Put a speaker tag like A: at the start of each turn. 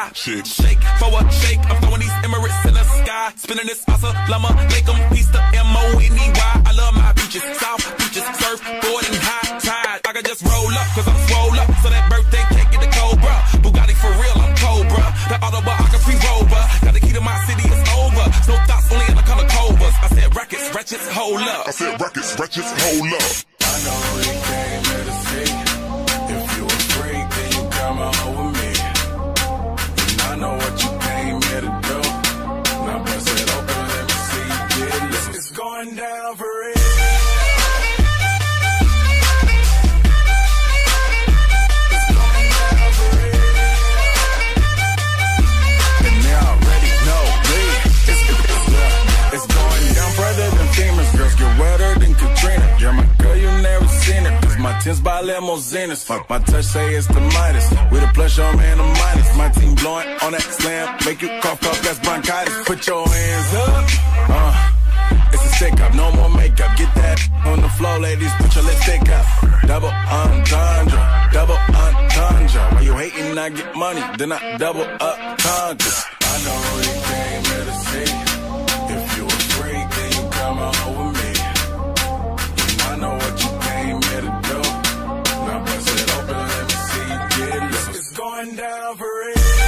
A: my shit. Shake for a shake. I'm throwing these Emirates in the sky. Spinning this asa, llama, lake 'em, piece to M-O-N-E-Y. I love my beaches, south beaches, surfboard and high tide. I can just roll up, cause I'm swole up. So that birthday cake get the Cobra. Bugatti for real, I'm Cobra. That autobiography rover. Got the key to my city, it's over. No thoughts, only in the color Cobras. I said rackets, wretches, hold up.
B: I said rackets, wretches, hold up.
C: I know you came here to see. If you a freak, then you come on with me. And I know what you came here to do. Now bust it open, let me see you get loose. It's going down for real. It's going down further than famous. Girls get wetter than Katrina. You're my girl, you never seen it. Cause my tins by limousines. Fuck my touch, say it's the Midas. With a plus, your man, a minus. My team blowing on that slam. Make you cough, that's bronchitis. Put your hands up. It's a stick up, no more makeup. Get that on the floor, ladies. Put your lipstick up. Double entendre, double entendre. When you hating, I get money. Then I double up contra. I know you came here to see. If you a freak, then you come on with me. And I know what you came here to do. Now bust it open, let me see you get loose. It's going down for real.